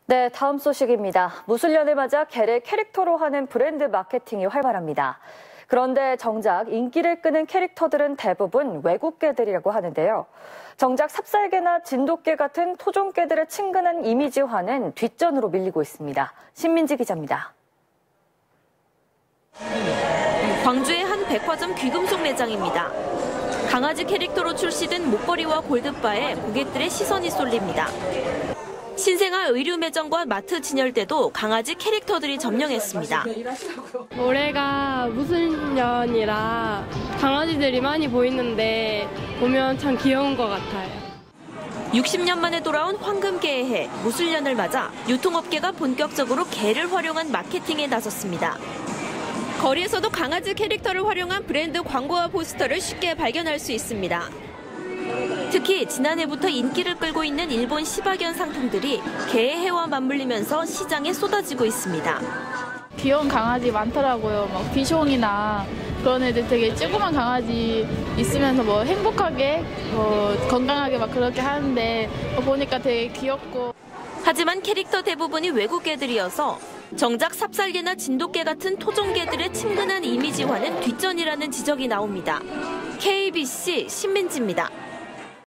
네, 다음 소식입니다. 무술년을 맞아 개를 캐릭터로 하는 브랜드 마케팅이 활발합니다. 그런데 정작 인기를 끄는 캐릭터들은 대부분 외국 개들이라고 하는데요. 정작 삽살개나 진돗개 같은 토종개들의 친근한 이미지화는 뒷전으로 밀리고 있습니다. 신민지 기자입니다. 광주의 한 백화점 귀금속 매장입니다. 강아지 캐릭터로 출시된 목걸이와 골드바에 고객들의 시선이 쏠립니다. 신생아 의류 매장과 마트 진열대도 강아지 캐릭터들이 점령했습니다. 올해가 무술년이라 강아지들이 많이 보이는데 보면 참 귀여운 것 같아요. 60년 만에 돌아온 황금개의 해, 무술년을 맞아 유통업계가 본격적으로 개를 활용한 마케팅에 나섰습니다. 거리에서도 강아지 캐릭터를 활용한 브랜드 광고와 포스터를 쉽게 발견할 수 있습니다. 특히 지난해부터 인기를 끌고 있는 일본 시바견 상품들이 개의 해와 맞물리면서 시장에 쏟아지고 있습니다. 귀여운 강아지 많더라고요. 막 비숑이나 그런 애들 되게 찌그만 강아지 있으면서 뭐 행복하게 건강하게 막 그렇게 하는데 보니까 되게 귀엽고. 하지만 캐릭터 대부분이 외국 개들이어서 정작 삽살개나 진돗개 같은 토종개들의 친근한 이미지화는 뒷전이라는 지적이 나옵니다. KBC 신민지입니다.